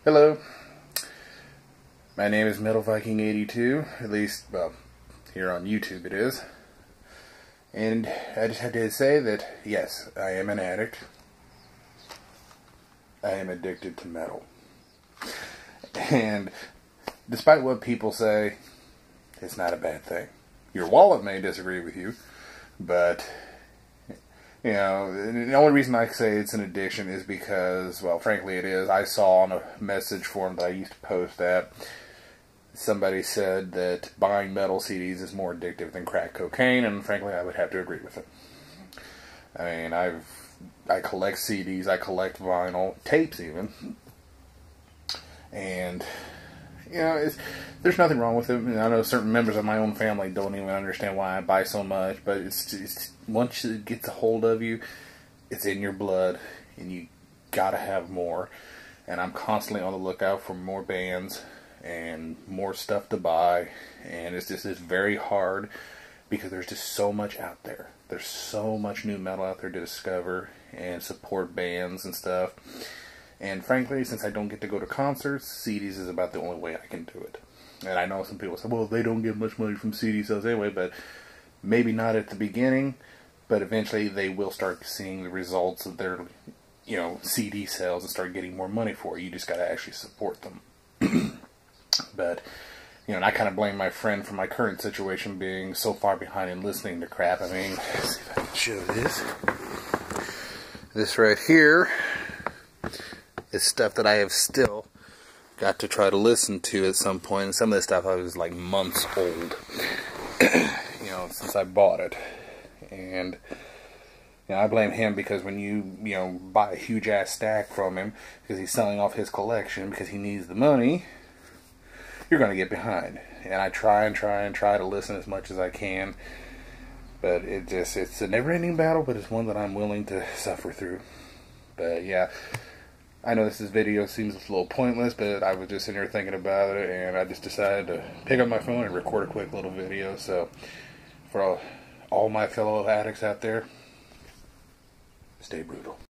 Hello, my name is Metal Viking 82, at least, well, here on YouTube it is. And I just have to say that, yes, I am an addict. I am addicted to metal. And despite what people say, it's not a bad thing. Your wallet may disagree with you, but you know, the only reason I say it's an addiction is because, well, frankly it is. I saw on a message forum that I used to post that somebody said that buying metal CDs is more addictive than crack cocaine, and frankly I would have to agree with it. I mean, I collect CDs, I collect vinyl, tapes even, and you know, there's nothing wrong with it. I know certain members of my own family don't even understand why I buy so much, but it's once it gets a hold of you, it's in your blood, and you gotta have more. And I'm constantly on the lookout for more bands and more stuff to buy, and it's very hard because there's just so much out there. There's so much new metal out there to discover and support bands and stuff. And frankly, since I don't get to go to concerts, CDs is about the only way I can do it. And I know some people say, well, they don't get much money from CD sales anyway, but maybe not at the beginning, but eventually they will start seeing the results of their, you know, CD sales and start getting more money for it. You just got to actually support them. But, you know, and I kind of blame my friend for my current situation being so far behind in listening to crap. I mean, let's see if I can show this. This right here is stuff that I have still got to try to listen to at some point. And some of this stuff I was like months old, you know, since I bought it. And you know, I blame him because when you know, buy a huge ass stack from him because he's selling off his collection because he needs the money, you're going to get behind. And I try to listen as much as I can, but it's a never-ending battle, but it's one that I'm willing to suffer through. But yeah, I know this video seems a little pointless, but I was just sitting here thinking about it, and I just decided to pick up my phone and record a quick little video. So for all my fellow addicts out there, stay brutal.